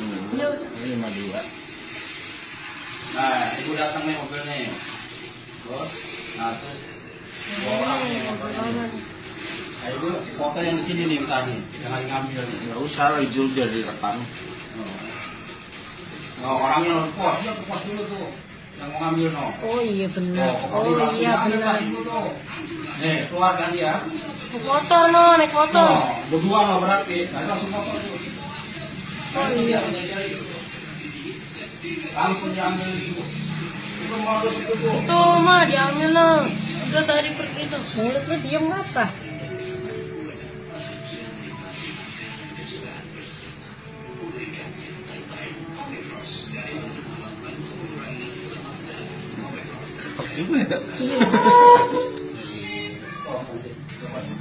Ya udah. 52. Nah, ibu datang nih mobil nih. Bos. Nah, terus bawa orang nih motornya. Nah, ibu foto yang di sini nih tadi, yang lagi ngambil nih. Nggak usah lah, itu udah direkam. Oh, orangnya harus puas, dia ke pos dulu tuh. Yang mau ngambil no. Oh iya benar. Oh iya benar. Nih, keluar kan dia. Naik motor no, naik motor. Oh, berdua lo berarti. Nah, langsung motor tuh. Oh iya. Langsung diambil itu. Itu modus itu tuh. Itu mah diambil lo. Udah tadi pergi tuh. Mulut lu diem ngapa? Juga ya? Iya. Oh,